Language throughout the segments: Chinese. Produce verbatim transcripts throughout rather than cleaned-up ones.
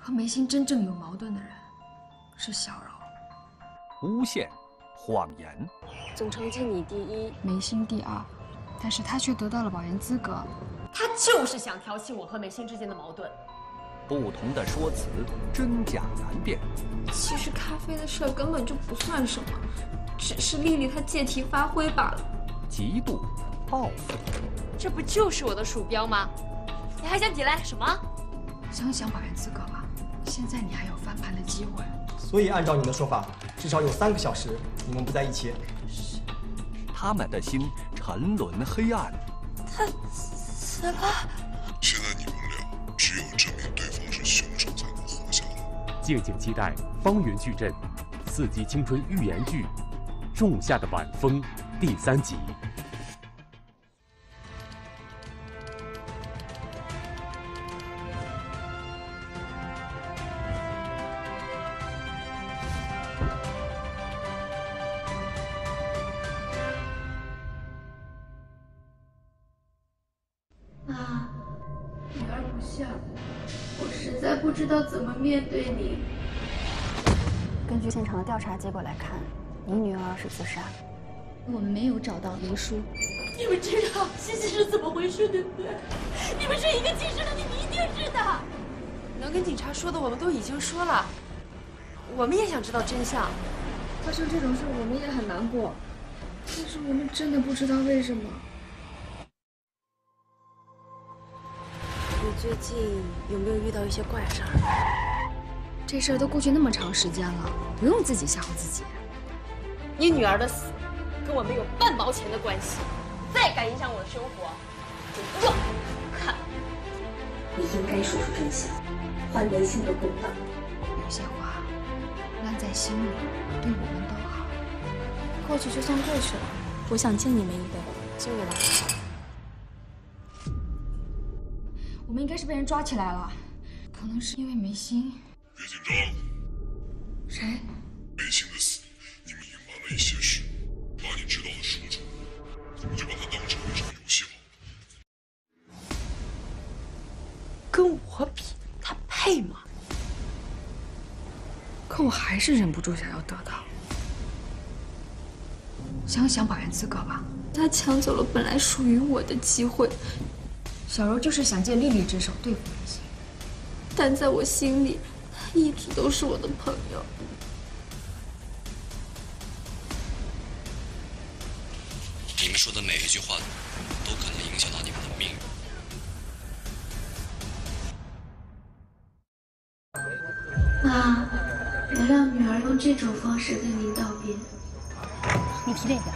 和梅心真正有矛盾的人是小柔。 诬陷、谎言。 总成绩你第一， 梅心第二，但是他却得到了保研资格。 他就是想挑起我和梅心之间的矛盾。 不同的说辞，真假难辨。 其实咖啡的事根本就不算什么，只是丽丽她借题发挥罢了。 嫉妒、报复， 这不就是我的鼠标吗？你还想抵赖什么？ 想想保研资格吧，现在你还有翻盘的机会。 所以按照你的说法，至少有三个小时你们不在一起。 他们的心沉沦黑暗。 他死了。 现在你们俩只有证明对方是凶手才能活下来。 敬请期待方圆矩阵刺激青春寓言剧《仲夏的晚风》第三集。 妈，女儿不孝，我实在不知道怎么面对你。 根据现场的调查结果来看，你女儿是自杀。 我们没有找到遗书。 你们知道西西是怎么回事，对不对？你们是一个寝室的，你们一定知道。 能跟警察说的我们都已经说了，我们也想知道真相。 发生这种事，我们也很难过，但是我们真的不知道为什么。 你最近有没有遇到一些怪事儿？ 这事儿都过去那么长时间了，不用自己吓唬自己。 你女儿的死跟我没有半毛钱的关系，再敢影响我的生活，就不要看。 你应该说出真相，还梅心的公道。 有些话烂在心里，对我们都好。 过去就算过去了，我想敬你们一杯， 敬你吧。 我们应该是被人抓起来了，可能是因为梅心。 别紧张。 谁？ 梅心的死，你们隐瞒了一些事，把你知道的说出来，你们就把它当成一场游戏好了。 跟我比，他配吗？ 可我还是忍不住想要得到。想想保研资格吧， 他抢走了本来属于我的机会。 小柔就是想借丽丽之手对付梅心， 但在我心里，他一直都是我的朋友。 你们说的每一句话，都可能影响到你们的命运。妈，原谅女儿用这种方式跟您道别。 你提这边。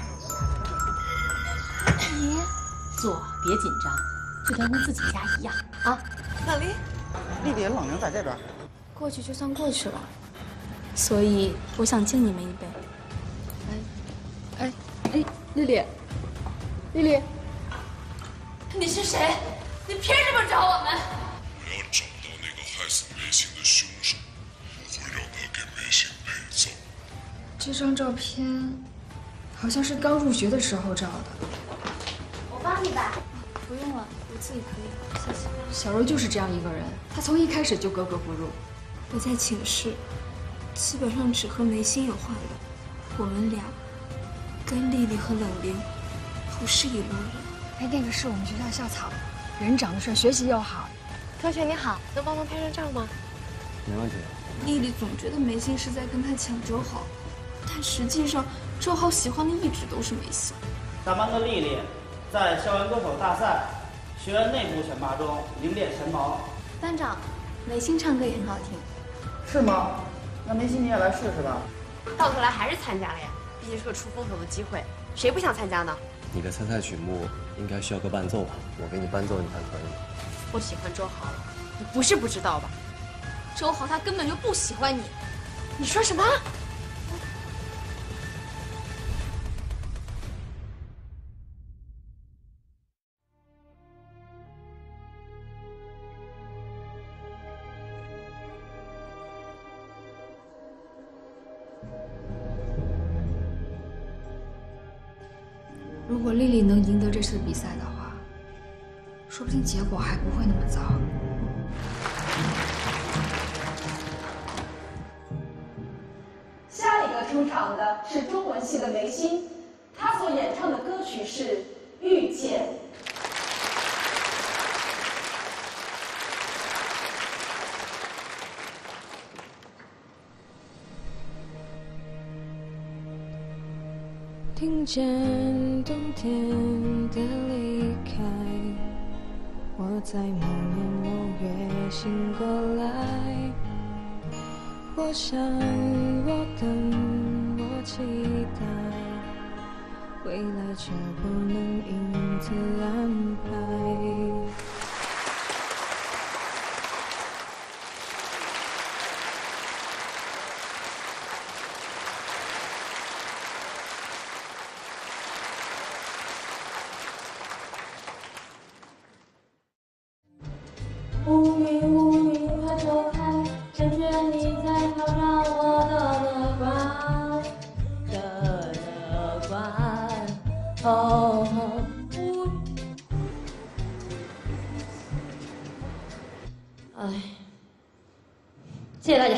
爷， 坐，别紧张。就跟跟自己家一样啊！ 老李， 丽丽老娘在这边。 过去就算过去了，所以我想敬你们一杯。 哎，哎哎，丽丽，丽丽， 你是谁？你凭什么找我们？ 我要找到那个害死梅心的凶手，我会让他给梅心陪葬。 这张照片好像是刚入学的时候照的。 我帮你吧。不用了，我自己可以，谢谢。 小柔就是这样一个人，她从一开始就格格不入。 我在寝室，基本上只和梅心有话聊。我们俩跟丽丽和冷玲不是一路人。 哎，那个是我们学校校草，人长得帅，学习又好。 同学你好，能帮忙拍张照吗？ 没问题。 丽丽总觉得梅心是在跟她抢周豪，但实际上周豪喜欢的一直都是梅心。 咱班的丽丽在校园歌手大赛学员内部选拔中名列前茅。 班长，梅心唱歌也很好听。 是吗？那梅心你也来试试吧。 到头来还是参加了呀，毕竟是个出风头的机会，谁不想参加呢？ 你的参赛曲目应该需要个伴奏吧？我给你伴奏，你看可以吗？ 我喜欢周豪，你不是不知道吧？ 周豪他根本就不喜欢你。 你说什么？ 如果丽丽能赢得这次比赛的话，说不定结果还不会那么糟。 出场的是中文系的梅心，她所演唱的歌曲是《遇见》。 听见冬天的离开，我在某年某月醒过来。我想，我等，我期待，未来却不能因此安排。 无语无语快走开，感觉你在挑战我的乐观的乐观。哦，无语。哎，谢谢大家。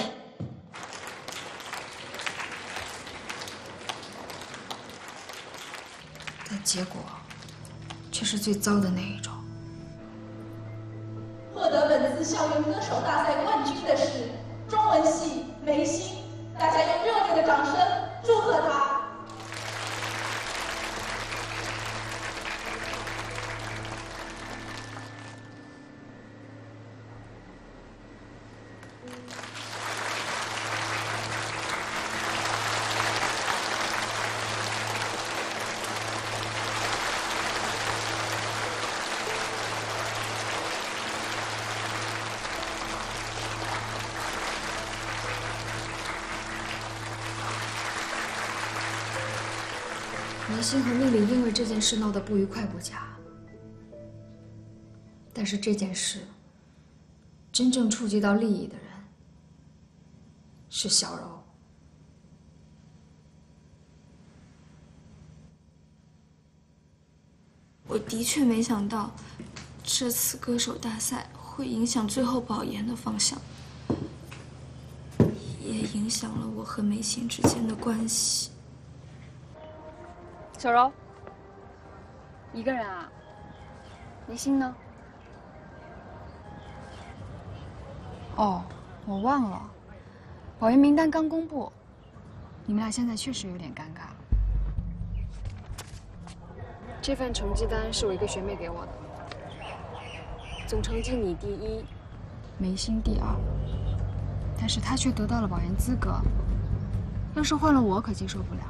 但结果却是最糟的那一种。 获得本次校园歌手大赛冠军的是中文系梅心，大家用热烈的掌声祝贺她。 梅心和丽丽因为这件事闹得不愉快不假，但是这件事真正触及到利益的人是小柔。 我的确没想到，这次歌手大赛会影响最后保研的方向，也影响了我和梅心之间的关系。 小柔，一个人啊？梅心呢？哦，我忘了，保研名单刚公布，你们俩现在确实有点尴尬。这份成绩单是我一个学妹给我的，总成绩你第一，梅心第二，但是她却得到了保研资格，要是换了我可接受不了。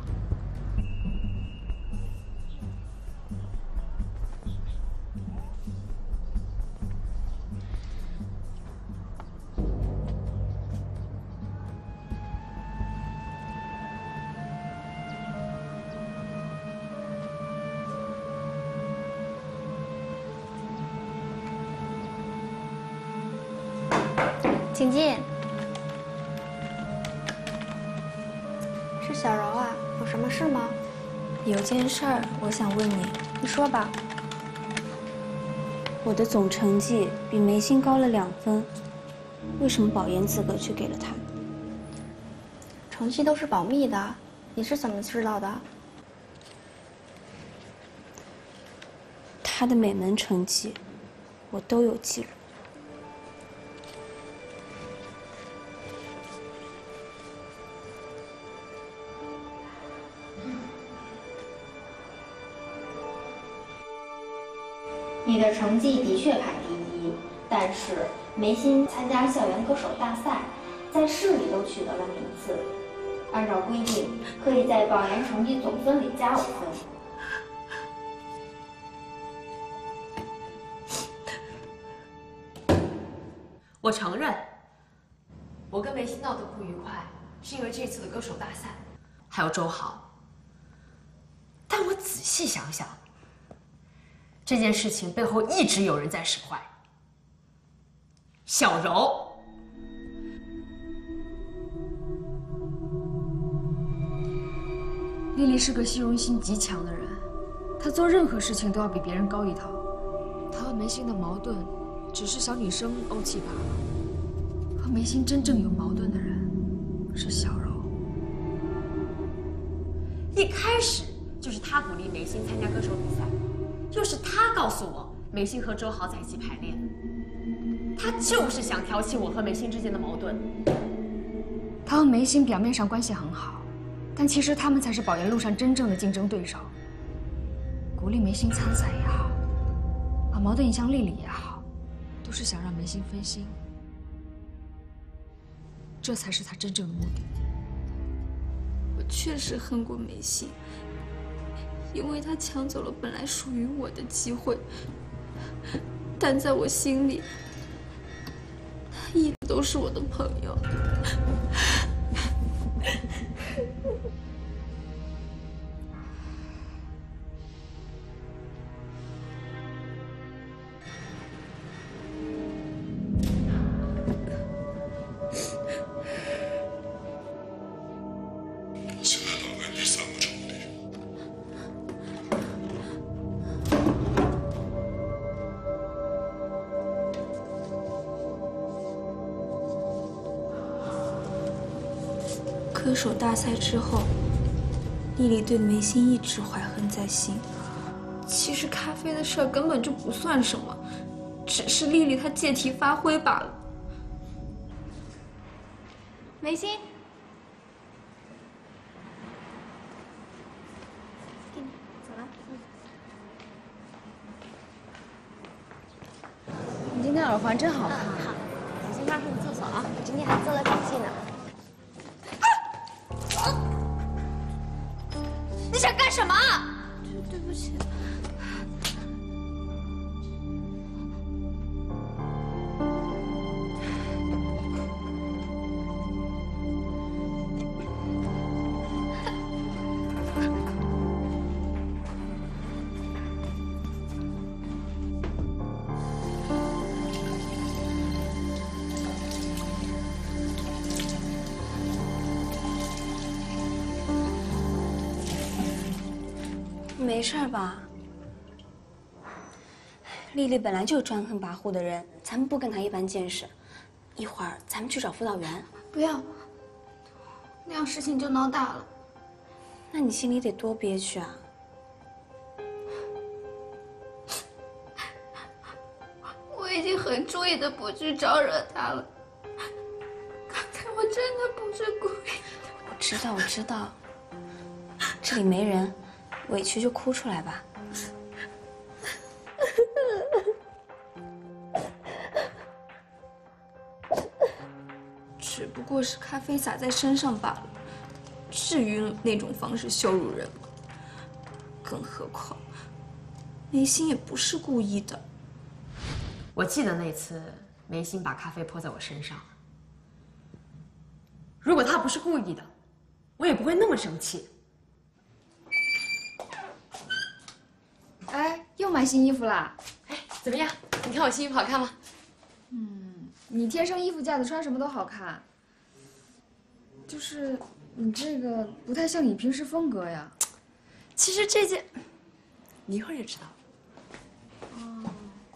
请进。 是小柔啊，有什么事吗？ 有件事儿我想问你。 你说吧。 我的总成绩比梅心高了两分，为什么保研资格却给了他？ 成绩都是保密的，你是怎么知道的？ 他的每门成绩，我都有记录。 你的成绩的确排第一，但是梅心参加校园歌手大赛，在市里都取得了名次。按照规定，可以在保研成绩总分里加五分。 我承认，我跟梅心闹得不愉快，是因为这次的歌手大赛，还有周豪。但我仔细想想，这件事情背后一直有人在使坏。小柔， 丽丽是个虚荣心极强的人，她做任何事情都要比别人高一头。她和梅心的矛盾，只是小女生怄气罢了。和梅心真正有矛盾的人是小柔。 一开始就是他鼓励梅心参加歌手比赛，又是他告诉我梅心和周豪在一起排练，他就是想挑起我和梅心之间的矛盾。 他和梅心表面上关系很好，但其实他们才是保研路上真正的竞争对手。鼓励梅心参赛也好，把矛盾引向丽丽也好，都是想让梅心分心，这才是他真正的目的。 我确实恨过梅心，因为她抢走了本来属于我的机会。但在我心里，她一直都是我的朋友。 现在打开第三个场地。 歌手大赛之后，丽丽对梅心一直怀恨在心。 其实咖啡的事儿根本就不算什么，只是丽丽她借题发挥罢了。 梅心，走了。 你今天耳环真好看。 嗯，好。我先上厕所啊，我今天还做了笔记呢。 你想干什么？ 对不起。 没事吧？丽丽本来就专横跋扈的人，咱们不跟她一般见识。一会儿咱们去找辅导员。 不要，那样事情就闹大了。 那你心里得多憋屈啊！ 我已经很注意的不去招惹她了。刚才我真的不是故意的。 我知道，我知道。这里没人。委屈就哭出来吧。 只不过是咖啡洒在身上罢了，至于那种方式羞辱人吗？更何况，梅心也不是故意的。 我记得那次梅心把咖啡泼在我身上，如果他不是故意的，我也不会那么生气。 哎，又买新衣服啦？ 哎，怎么样？你看我新衣服好看吗？ 嗯，你天生衣服架子，穿什么都好看。就是你这个不太像你平时风格呀。 其实这件，你一会儿就知道了。 哦。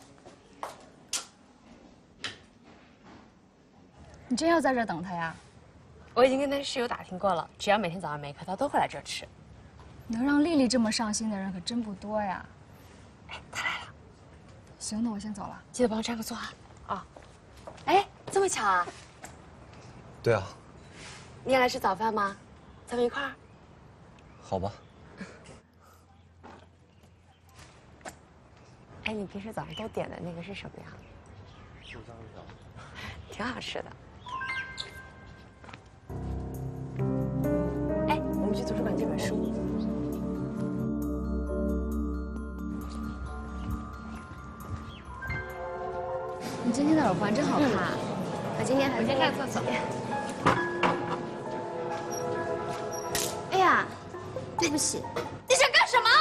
你真要在这儿等他呀？ 我已经跟他室友打听过了，只要每天早上没课，他都会来这儿吃。 能让丽丽这么上心的人可真不多呀。 哎，他来了。 行，那我先走了， 记得帮我占个座啊。啊。哎，这么巧啊？ 对啊。 你也来吃早饭吗？咱们一块儿。 好吧。 哎，你平时早上都点的那个是什么呀？ 豆浆饺。 挺好吃的。哎，我们去图书馆借本书。 你今天的耳环真好看。 嗯、我今天还在上厕所。哎呀，对不起。 你想干什么？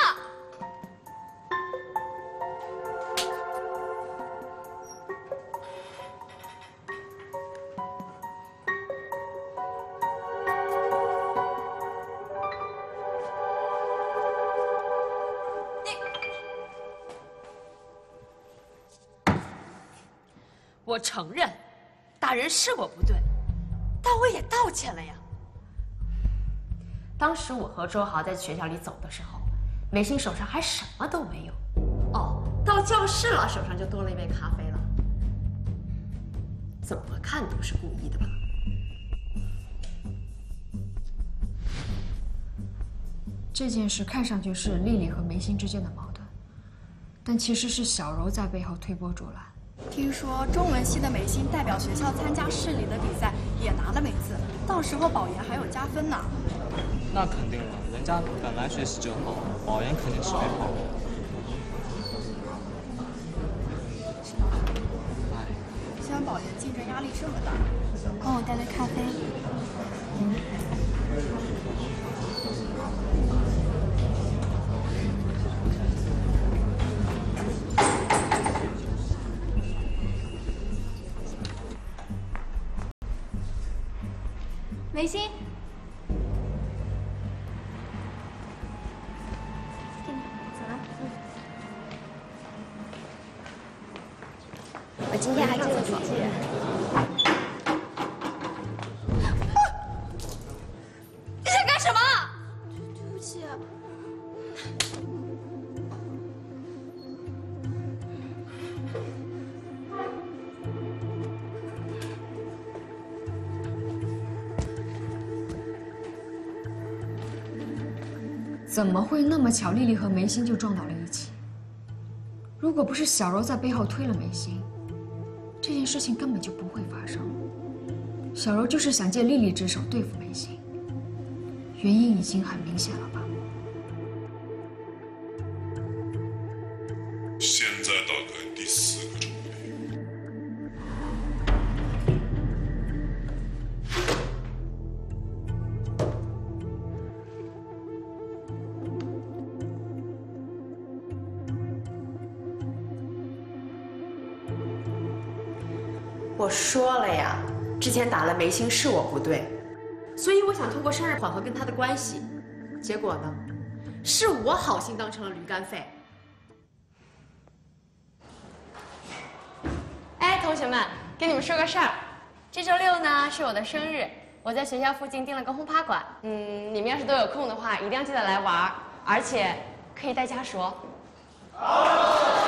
我承认，打人是我不对，但我也道歉了呀。 当时我和周豪在学校里走的时候，梅心手上还什么都没有。哦，到教室了，手上就多了一杯咖啡了。怎么看都是故意的吧？ 这件事看上去是丽丽和梅心之间的矛盾，但其实是小柔在背后推波助澜。 听说中文系的梅心代表学校参加市里的比赛，也拿了名次，到时候保研还有加分呢。 那肯定了，人家本来学习就好，保研肯定是没跑。 虽然保研竞争压力这么大， 帮我带杯咖啡。嗯。 梅心，给你，走了。嗯。我今天还记得笔记。 你想干什么？ 对不起。 怎么会那么巧？丽丽和梅心就撞到了一起。如果不是小柔在背后推了梅心，这件事情根本就不会发生。小柔就是想借丽丽之手对付梅心，原因已经很明显了吧？ 现在打开第四个场地。 我说了呀，之前打了梅心是我不对，所以我想通过生日缓和跟他的关系。结果呢，是我好心当成了驴肝肺。 哎，同学们，跟你们说个事儿，这周六呢是我的生日，我在学校附近订了个轰趴馆。嗯，你们要是都有空的话，一定要记得来玩，而且可以带家属哦。好。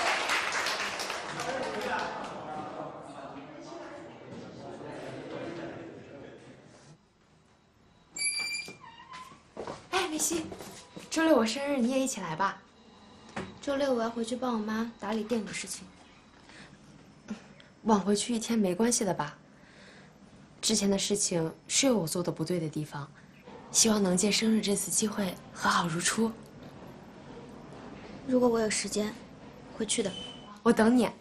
梅西，周六我生日，你也一起来吧。 周六我要回去帮我妈打理店里的事情。 晚回去一天没关系的吧？之前的事情是有我做的不对的地方，希望能借生日这次机会和好如初。 如果我有时间，会去的。 我等你。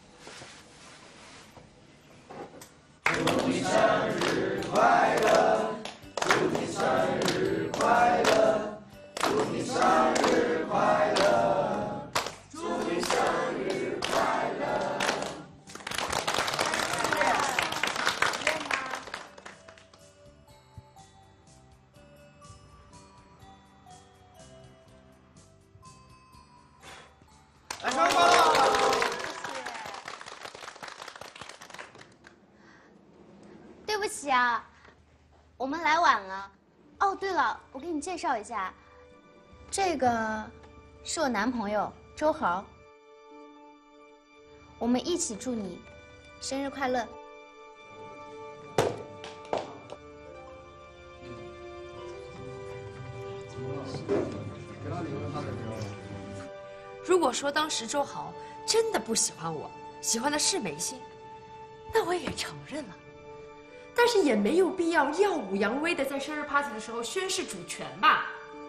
祝你生日快乐！祝你生日快乐！祝你生日快乐！祝你生日快乐！ 来，生日快乐！ 对不起啊，我们来晚了。哦，对了，我给你介绍一下。这个是我男朋友周豪，我们一起祝你生日快乐。 如果说当时周豪真的不喜欢我，喜欢的是梅心，那我也承认了。但是也没有必要耀武扬威的在生日 party 的时候宣示主权吧。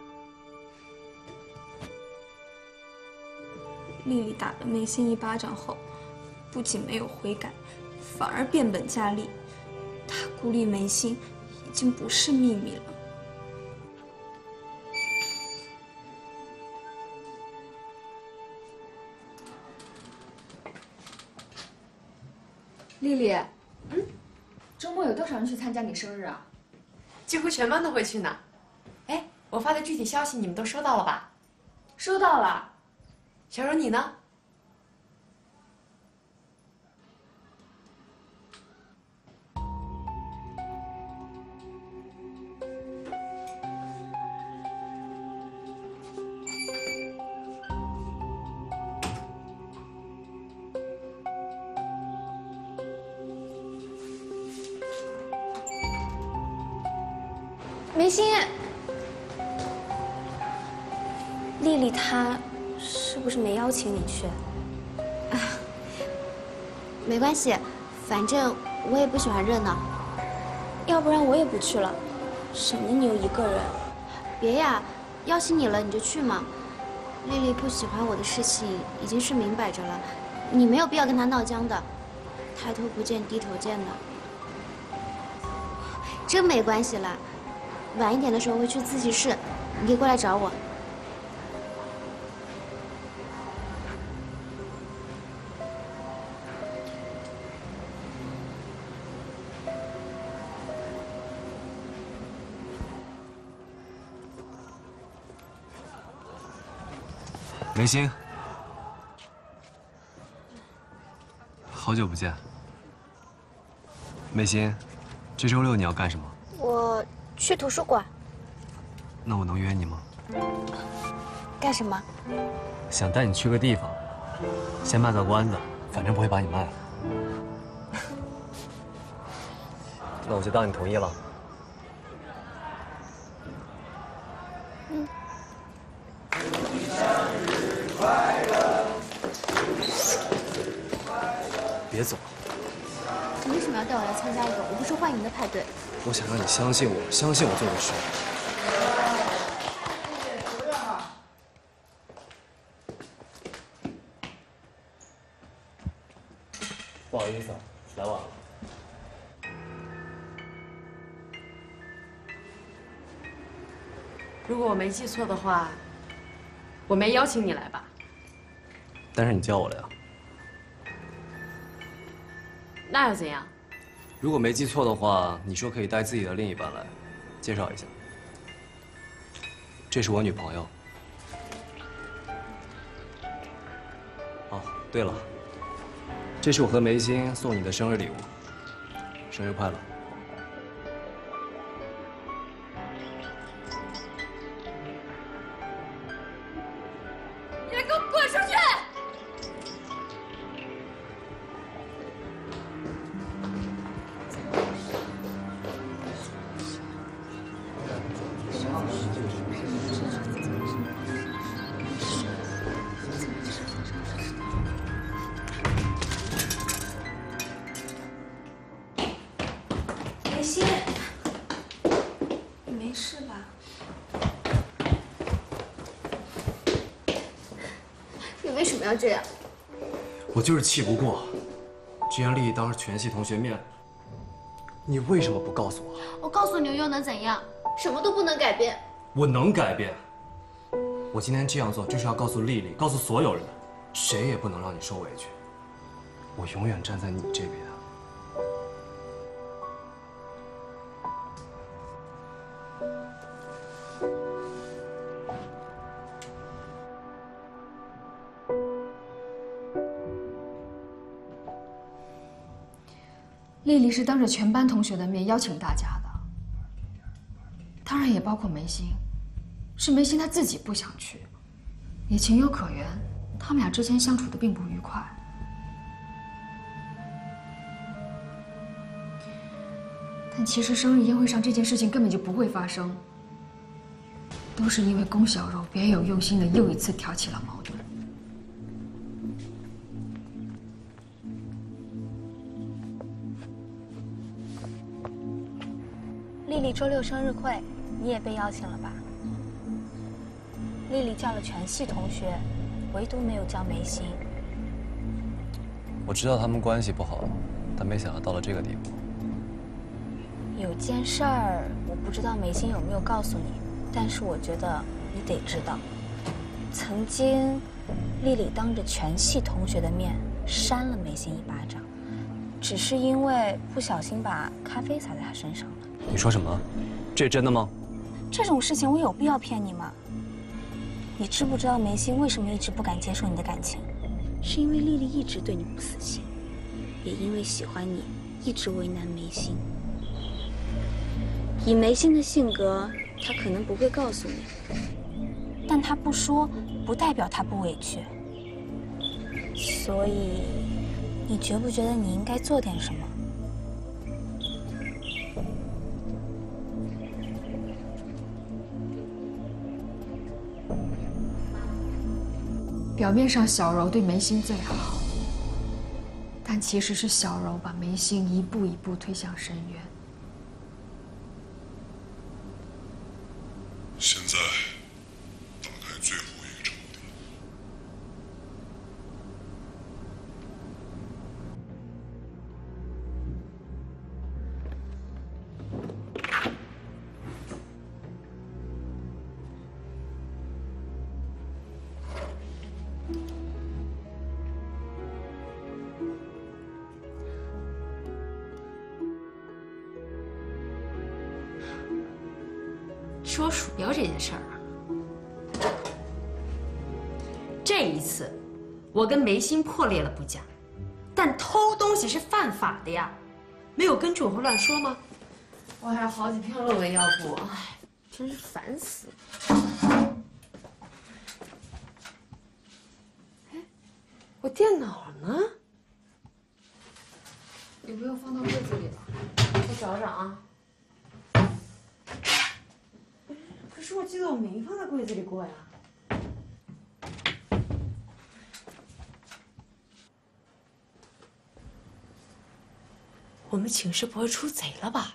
丽丽打了梅心一巴掌后，不仅没有悔改，反而变本加厉。她孤立梅心已经不是秘密了。 丽丽，嗯，周末有多少人去参加你生日啊？ 几乎全班都会去呢。哎，我发的具体消息你们都收到了吧？ 收到了。 小柔，你呢？ 心，丽丽她是不是没邀请你去？ 啊，没关系，反正我也不喜欢热闹。 要不然我也不去了，省得你又一个人。 别呀，邀请你了你就去嘛。丽丽不喜欢我的事情已经是明摆着了，你没有必要跟她闹僵的。抬头不见低头见的，真没关系啦。晚一点的时候会去自习室，你可以过来找我。 梅心，好久不见。梅心，这周六你要干什么？ 我去图书馆。 那我能约你吗？ 干什么？ 想带你去个地方，先卖个关子，反正不会把你卖了。那我就当你同意了。 嗯。 别走！ 你为什么要带我来参加一个我不受欢迎的派对？ 我想让你相信我，相信我做的事。不好意思，来晚了。 如果我没记错的话，我没邀请你来吧？ 但是你叫我了呀。 那又怎样？ 如果没记错的话，你说可以带自己的另一半来，介绍一下。这是我女朋友。哦，对了，这是我和梅心送你的生日礼物，生日快乐！ 你们给我滚出去！ 梅心，你没事吧？ 你为什么要这样？ 我就是气不过，居然丽丽当着全系同学面，你为什么不告诉我？ 我告诉你又能怎样？什么都不能改变。 我能改变。我今天这样做就是要告诉丽丽，告诉所有人，谁也不能让你受委屈。我永远站在你这边。 丽丽是当着全班同学的面邀请大家的，当然也包括梅心。是梅心她自己不想去，也情有可原。他们俩之前相处的并不愉快。但其实生日宴会上这件事情根本就不会发生，都是因为龚小柔别有用心的又一次挑起了矛盾。 丽丽周六生日会，你也被邀请了吧？丽丽叫了全系同学，唯独没有叫梅心。 我知道他们关系不好，但没想到到了这个地步。 有件事儿，我不知道梅心有没有告诉你，但是我觉得你得知道。曾经，丽丽当着全系同学的面扇了梅心一巴掌，只是因为不小心把咖啡洒在她身上了。 你说什么？这是真的吗？ 这种事情我有必要骗你吗？你知不知道梅心为什么一直不敢接受你的感情？是因为丽丽一直对你不死心，也因为喜欢你，一直为难梅心。以梅心的性格，她可能不会告诉你，但她不说，不代表她不委屈。所以，你觉不觉得你应该做点什么？ 表面上小柔对梅心最好，但其实是小柔把梅心一步一步推向深渊。 现在，打开最后一个抽屉。 说鼠标这件事儿啊，这一次我跟梅心破裂了不假，但偷东西是犯法的呀，没有根据我会乱说吗？我还有好几篇论文要补，哎，真是烦死了。哎，我电脑呢？ 有没有放到柜子里了？ 我找找啊。可是我记得我没放在柜子里过呀。我们寝室不会出贼了吧？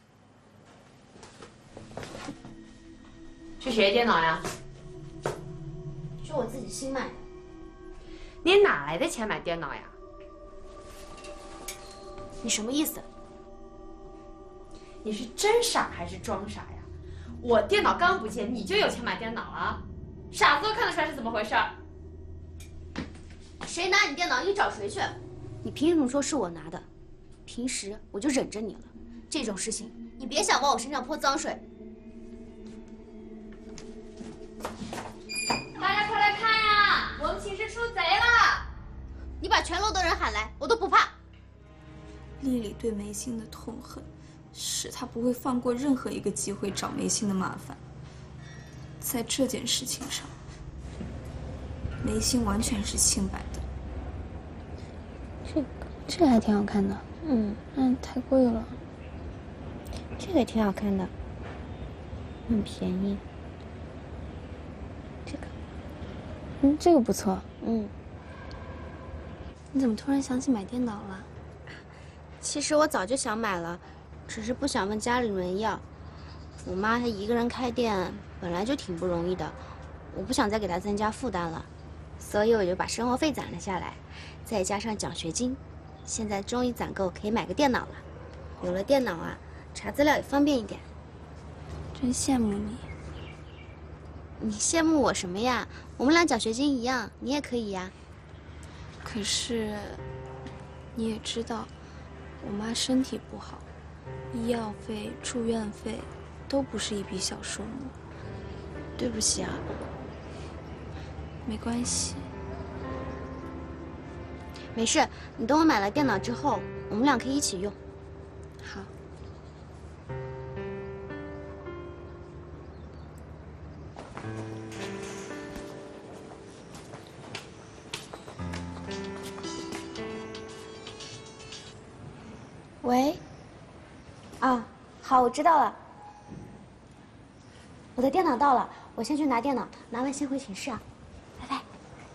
是谁的电脑呀？ 是我自己新买的。 你哪来的钱买电脑呀？ 你什么意思？ 你是真傻还是装傻呀？我电脑刚不见，你就有钱买电脑了？傻子都看得出来是怎么回事？ 谁拿你电脑，你找谁去？你凭什么说是我拿的？平时我就忍着你了，这种事情你别想往我身上泼脏水。 大家快来看呀！我们寝室出贼了！ 你把全楼的人喊来，我都不怕。 丽丽对梅心的痛恨，使她不会放过任何一个机会找梅心的麻烦。在这件事情上，梅心完全是清白的。 这这还挺好看的，嗯，但太贵了。 这个也挺好看的，很便宜。这个， 嗯，这个不错， 嗯。 你怎么突然想起买电脑了？ 其实我早就想买了，只是不想问家里人要。我妈她一个人开店，本来就挺不容易的，我不想再给她增加负担了，所以我就把生活费攒了下来，再加上奖学金，现在终于攒够可以买个电脑了。有了电脑啊，查资料也方便一点。 真羡慕你。 你羡慕我什么呀？我们俩奖学金一样，你也可以呀。 可是，你也知道，我妈身体不好，医药费、住院费都不是一笔小数目。 对不起啊。 没关系。 没事，你等我买了电脑之后，我们俩可以一起用。 好。 喂，啊，好，我知道了。我的电脑到了，我先去拿电脑，拿完先回寝室啊。拜拜。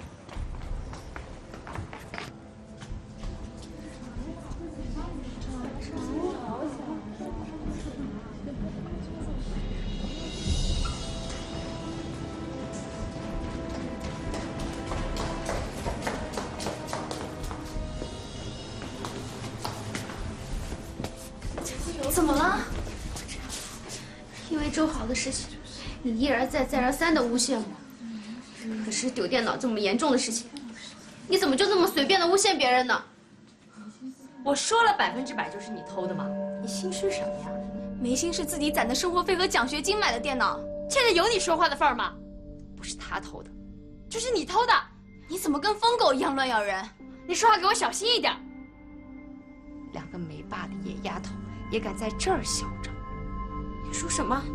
怎么了？因为周豪的事情，你一而再再而三的诬陷我。可是丢电脑这么严重的事情，你怎么就这么随便的诬陷别人呢？ 我说了百分之百就是你偷的嘛，你心虚什么呀？ 梅心是自己攒的生活费和奖学金买的电脑， 现在有你说话的份儿吗？不是他偷的，就是你偷的。 你怎么跟疯狗一样乱咬人？ 你说话给我小心一点。两个没爸的野丫头也敢在这儿嚣张？ 你说什么？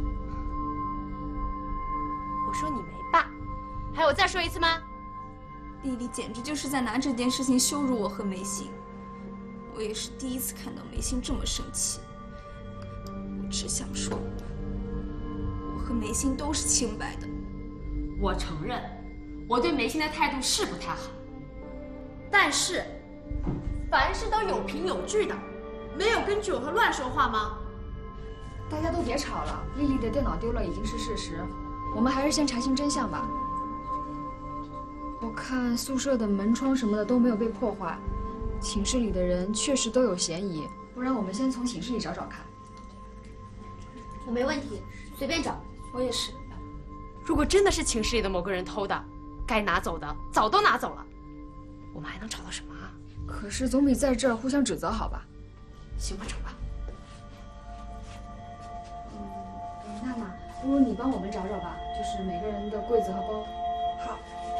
我说你没爸，还有我再说一次吗？ 丽丽简直就是在拿这件事情羞辱我和梅心。我也是第一次看到梅心这么生气。我只想说，我和梅心都是清白的。 我承认， 我对梅心的态度是不太好，但是凡事都有凭有据的，没有根据我会乱说话吗？ 大家都别吵了，丽丽的电脑丢了已经是事实，我们还是先查清真相吧。我看宿舍的门窗什么的都没有被破坏，寝室里的人确实都有嫌疑，不然我们先从寝室里找找看。 我没问题，随便找。 我也是。 如果真的是寝室里的某个人偷的，该拿走的早都拿走了，我们还能找到什么啊？ 可是总比在这儿互相指责好吧？ 行吧，走吧。 嗯，娜娜，不如你帮我们找找吧，就是每个人的柜子和包。好。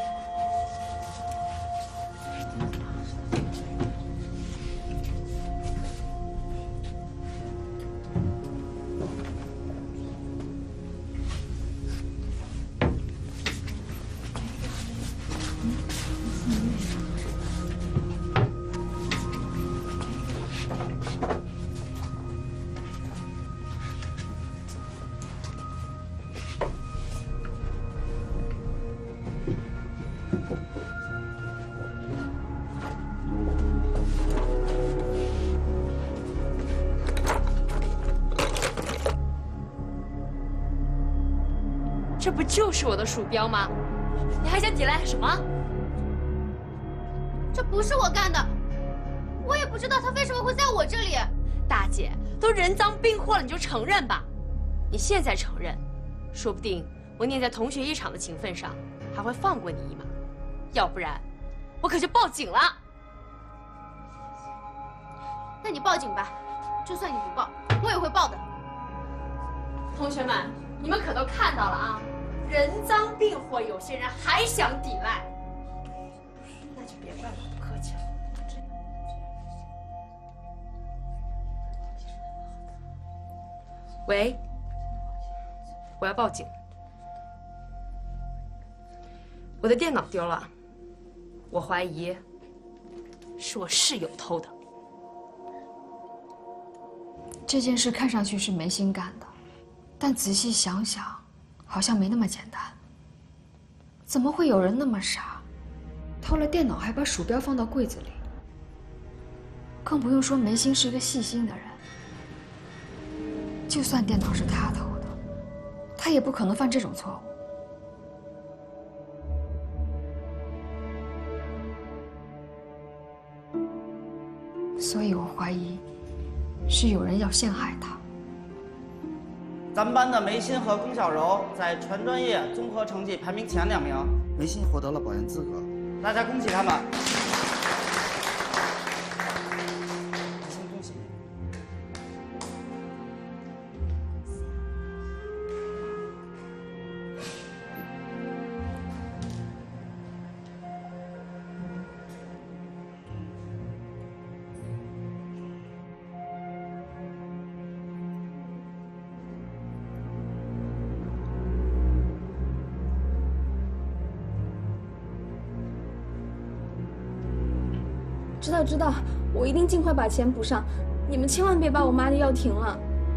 这不就是我的鼠标吗？你还想抵赖什么？ 这不是我干的，我也不知道他为什么会在我这里。 大姐，都人赃并获了，你就承认吧。你现在承认，说不定我念在同学一场的情分上，还会放过你一马。要不然，我可就报警了。 那你报警吧，就算你不报，我也会报的。 同学们，你们可都看到了啊！人赃并获，有些人还想抵赖，那就别怪我不客气了。喂，我要报警，我的电脑丢了，我怀疑是我室友偷的。 这件事看上去是梅心干的，但仔细想想，好像没那么简单。怎么会有人那么傻，偷了电脑还把鼠标放到柜子里？更不用说梅心是一个细心的人，就算电脑是他偷的，他也不可能犯这种错误。所以我怀疑，是有人要陷害他。 咱们班的梅心和龚小柔在全专业综合成绩排名前两名， 梅心获得了保研资格， 大家恭喜他们。梅心，恭喜你！ 知道知道，我一定尽快把钱补上。你们千万别把我妈的药停了。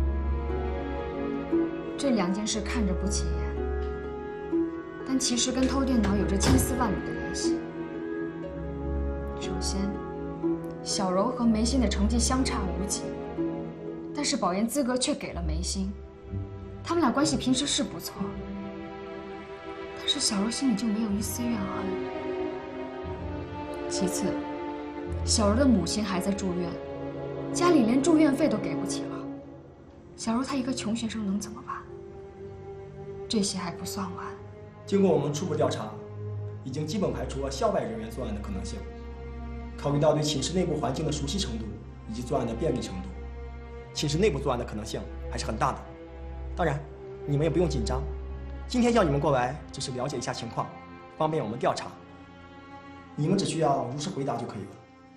这两件事看着不起眼，但其实跟偷电脑有着千丝万缕的联系。首先，小柔和梅心的成绩相差无几，但是保研资格却给了梅心。他们俩关系平时是不错，但是小柔心里就没有一丝怨恨。其次，小柔的母亲还在住院，家里连住院费都给不起了。小柔她一个穷学生能怎么办？这些还不算完。 经过我们初步调查，已经基本排除了校外人员作案的可能性。考虑到对寝室内部环境的熟悉程度以及作案的便利程度，寝室内部作案的可能性还是很大的。当然，你们也不用紧张，今天叫你们过来只是了解一下情况，方便我们调查。你们只需要如实回答就可以了。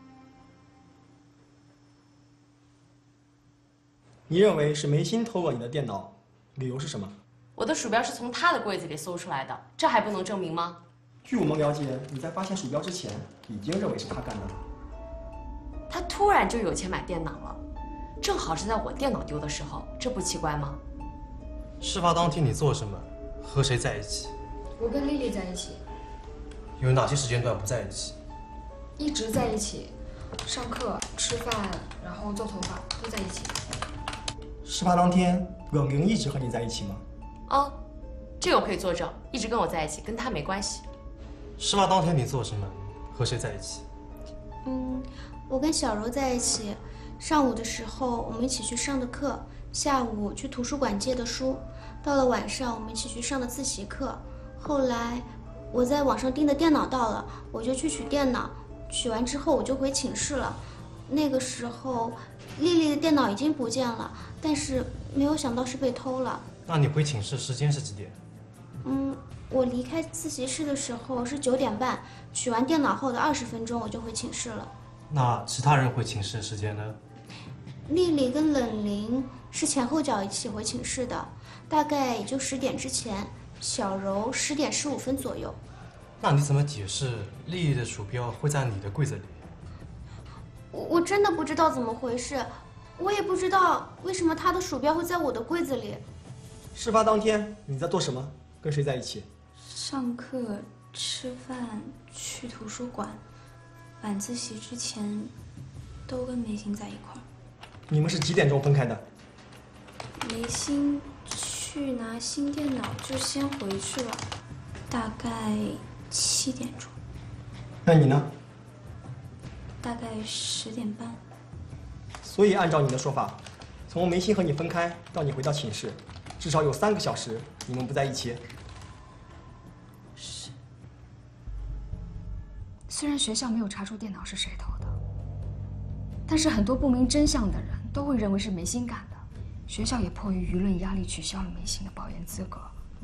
你认为是梅心偷了你的电脑，理由是什么？ 我的鼠标是从他的柜子里搜出来的，这还不能证明吗？ 据我们了解，你在发现鼠标之前，已经认为是他干的了。 他突然就有钱买电脑了，正好是在我电脑丢的时候，这不奇怪吗？ 事发当天你做什么？和谁在一起？ 我跟丽丽在一起。 有哪些时间段不在一起？ 一直在一起，上课、吃饭，然后做头发都在一起。 事发当天，冷玲一直和你在一起吗？ 哦，这个我可以作证，一直跟我在一起，跟他没关系。 事发当天你做什么？和谁在一起？ 嗯，我跟小柔在一起。上午的时候我们一起去上的课，下午去图书馆借的书，到了晚上我们一起去上的自习课。后来我在网上订的电脑到了，我就去取电脑，取完之后我就回寝室了。那个时候丽丽的电脑已经不见了，但是没有想到是被偷了。 那你回寝室时间是几点？ 嗯，我离开自习室的时候是九点半，取完电脑后的二十分钟我就回寝室了。 那其他人回寝室的时间呢？ 丽丽跟冷玲是前后脚一起回寝室的，大概也就十点之前。小柔十点十五分左右。 那你怎么解释丽丽的鼠标会在你的柜子里？ 我我真的不知道怎么回事，我也不知道为什么她的鼠标会在我的柜子里。 事发当天你在做什么？跟谁在一起？ 上课、吃饭、去图书馆，晚自习之前都跟梅心在一块儿。 你们是几点钟分开的？ 梅心去拿新电脑就先回去了，大概七点钟。 那你呢？ 大概十点半。 所以按照你的说法，从梅心和你分开到你回到寝室，至少有三个小时你们不在一起。 是。 虽然学校没有查出电脑是谁偷的，但是很多不明真相的人都会认为是梅心干的。学校也迫于舆论压力取消了梅心的保研资格。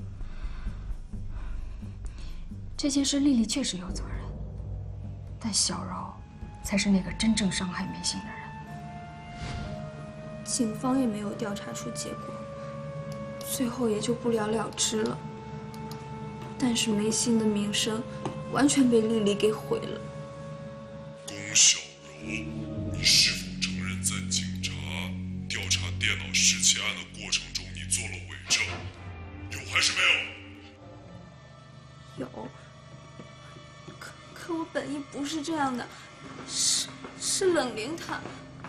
这件事丽丽确实有责任，但小柔才是那个真正伤害梅心的人。 警方也没有调查出结果，最后也就不了了之了。但是梅心的名声完全被丽丽给毁了。 龚小柔，你是否承认在警察调查电脑失窃案的过程中，你做了伪证？有还是没有？有。可可我本意不是这样的，是是冷玲她。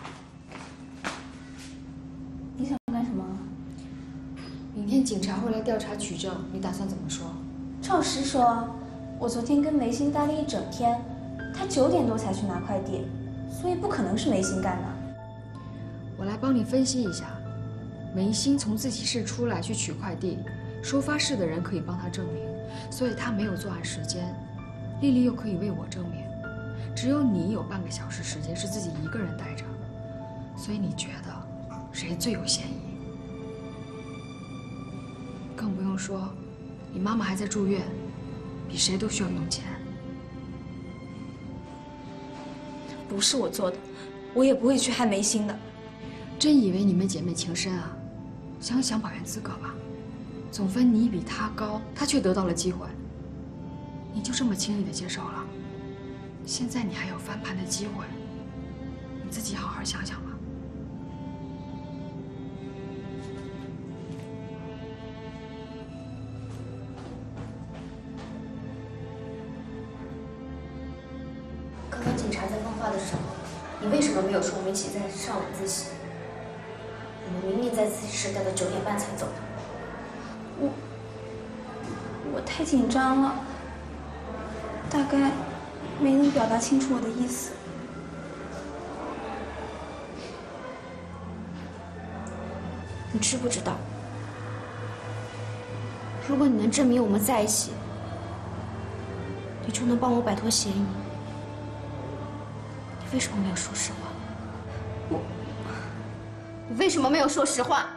你想干什么？明天警察会来调查取证，你打算怎么说？ 照实说，我昨天跟梅心待了一整天，他九点多才去拿快递，所以不可能是梅心干的。 我来帮你分析一下，梅心从自习室出来去取快递，收发室的人可以帮他证明，所以他没有作案时间。丽丽又可以为我证明，只有你有半个小时时间是自己一个人待着，所以你觉得谁最有嫌疑？更不用说，你妈妈还在住院，比谁都需要用钱。 不是我做的，我也不会去害梅心的。 真以为你们姐妹情深啊？想想保研资格吧，总分你比她高，她却得到了机会，你就这么轻易的接受了？现在你还有翻盘的机会，你自己好好想想吧。 刚刚警察在问话的时候，你为什么没有说我们一起在上晚自习？我们明明在自习室待到九点半才走的。 我我太紧张了，大概没能表达清楚我的意思。 你知不知道，如果你能证明我们在一起，你就能帮我摆脱嫌疑。你为什么没有说实话？我，你为什么没有说实话？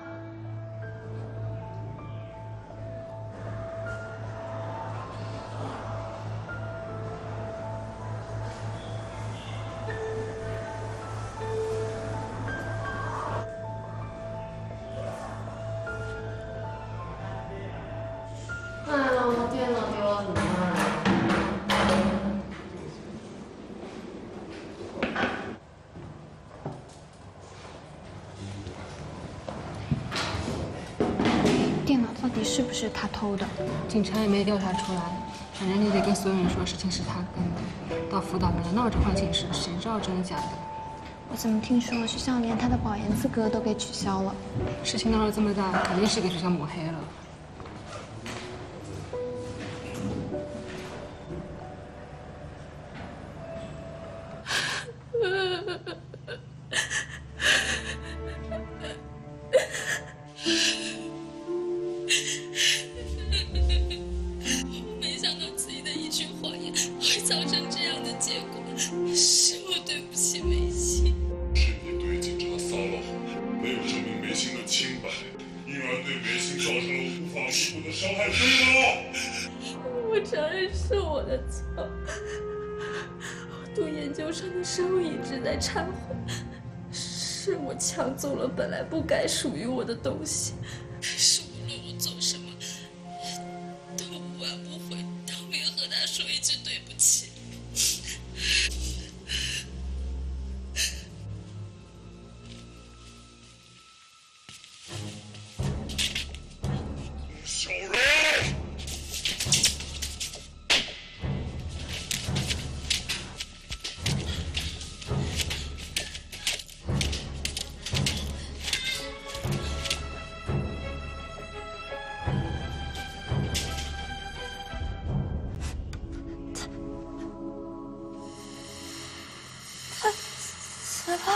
哎呀，我电脑丢了怎么办？ 电脑到底是不是他偷的？警察也没调查出来。 反正你得跟所有人说事情是他干的。到辅导员来闹着换寝室，谁知道真的假的？ 我怎么听说学校连他的保研资格都给取消了？ 事情闹得这么大，肯定是给学校抹黑了。 没想到自己的一句谎言会造成这样的结果，是我对不起梅心。 是你对警察撒了谎，没有证明梅心的清白，因而对梅心造成了无法弥补的伤害，对吗？ 我承认是我的错。我读研究生的时候一直在忏悔，是我抢走了本来不该属于我的东西，是无论我做什么，都挽不回当面和他说一句对不起。 小柔。 死了！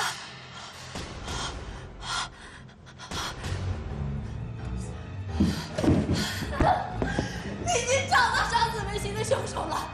你已经找到杀死梅心的凶手了，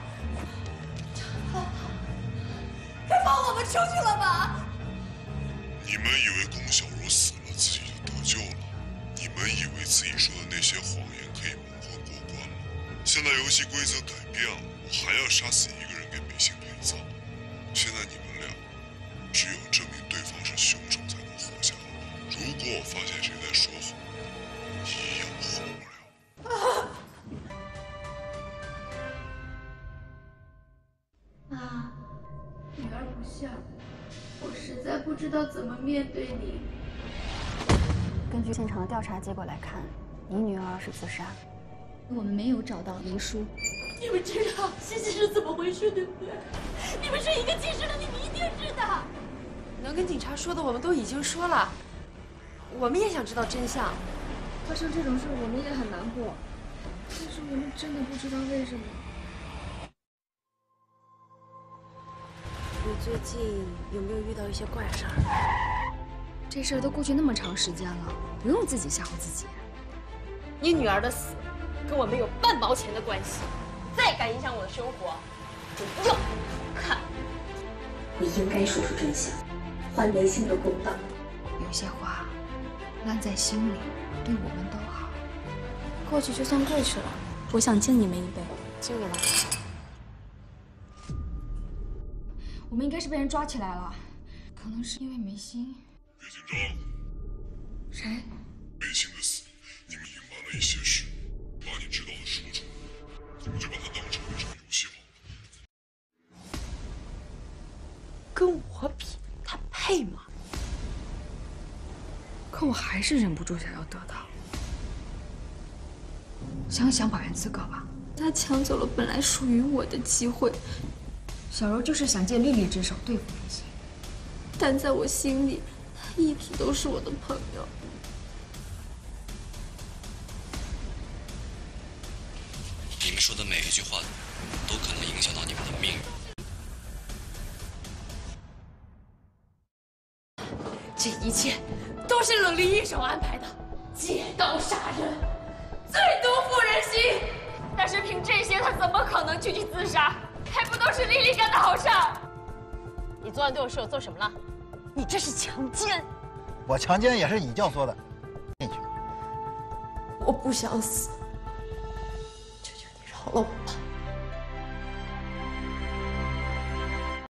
该放我们出去了吧？ 你们以为龚小柔死了，自己就得救了？你们以为自己说的那些谎言可以蒙混过关吗？现在游戏规则改变了，我还要杀死一个人给梅心陪葬。现在你们俩。 只有证明对方是凶手才能活下来。如果我发现谁在说谎，一样活不了。 妈，女儿不孝，我实在不知道怎么面对你。 根据现场的调查结果来看，你女儿是自杀。 我们没有找到遗书。 你们知道西西是怎么回事，对不对？你们是一个寝室的，你们一定知道。 能跟警察说的我们都已经说了，我们也想知道真相。 发生这种事，我们也很难过，但是我们真的不知道为什么。 你最近有没有遇到一些怪事儿？ 这事儿都过去那么长时间了，不用自己吓唬自己。 你女儿的死跟我没有半毛钱的关系，再敢影响我的生活，就要看。 你应该说出真相。 还梅心的公道。 有些话烂在心里，对我们都好。 过去就算过去了，我想敬你们一杯。 敬你了。 我们应该是被人抓起来了，可能是因为梅心。 别紧张。 谁？ 梅心的死，你们隐瞒了一些事，把你知道的说出来，你们就把它当成一场游戏好了。 跟我比。 他配吗？ 可我还是忍不住想要得到。想想保研资格吧。 他抢走了本来属于我的机会。 小柔就是想借丽丽之手对付梅心， 但在我心里，他一直都是我的朋友。 你们说的每一句话，都可能影响到你们的命运。 这一切都是冷丽一手安排的，借刀杀人，最毒妇人心。但是凭这些，他怎么可能去去自杀？还不都是丽丽干的好事儿？你昨晚对我室友做什么了？你这是强奸！ 我强奸也是你教唆的。进去。 我不想死，求求你饶了我吧。